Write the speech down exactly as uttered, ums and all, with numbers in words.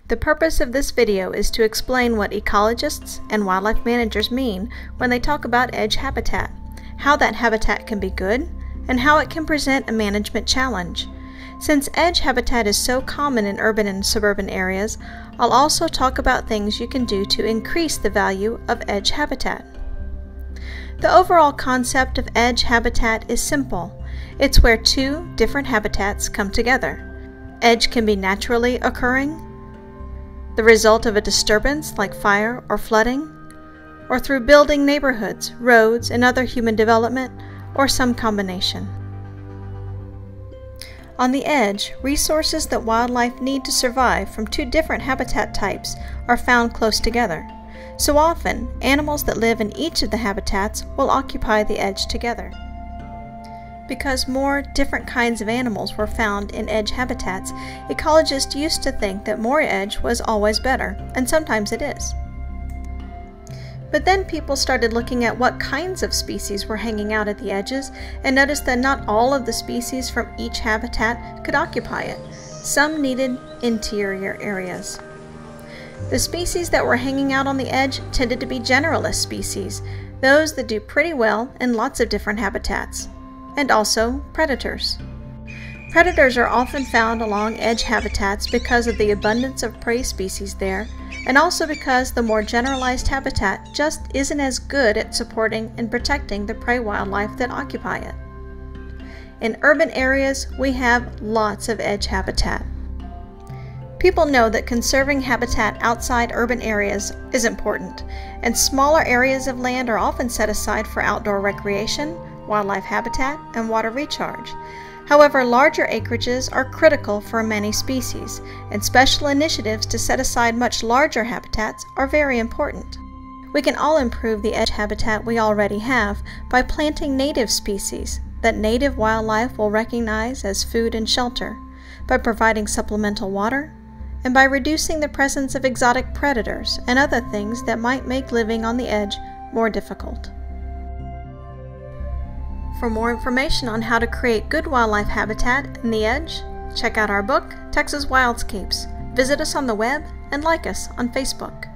The purpose of this video is to explain what ecologists and wildlife managers mean when they talk about edge habitat, how that habitat can be good, and how it can present a management challenge. Since edge habitat is so common in urban and suburban areas, I'll also talk about things you can do to increase the value of edge habitat. The overall concept of edge habitat is simple. It's where two different habitats come together. Edge can be naturally occurring, the result of a disturbance like fire or flooding, or through building neighborhoods, roads, and other human development, or some combination. On the edge, resources that wildlife need to survive from two different habitat types are found close together. So often, animals that live in each of the habitats will occupy the edge together. Because more different kinds of animals were found in edge habitats, ecologists used to think that more edge was always better, and sometimes it is. But then people started looking at what kinds of species were hanging out at the edges and noticed that not all of the species from each habitat could occupy it. Some needed interior areas. The species that were hanging out on the edge tended to be generalist species, those that do pretty well in lots of different habitats, and also predators. Predators are often found along edge habitats because of the abundance of prey species there, and also because the more generalized habitat just isn't as good at supporting and protecting the prey wildlife that occupy it. In urban areas, we have lots of edge habitat. People know that conserving habitat outside urban areas is important, and smaller areas of land are often set aside for outdoor recreation, wildlife habitat, and water recharge. However, larger acreages are critical for many species, and special initiatives to set aside much larger habitats are very important. We can all improve the edge habitat we already have by planting native species that native wildlife will recognize as food and shelter, by providing supplemental water, and by reducing the presence of exotic predators and other things that might make living on the edge more difficult. For more information on how to create good wildlife habitat in the edge, check out our book, Texas Wildscapes. Visit us on the web and like us on Facebook.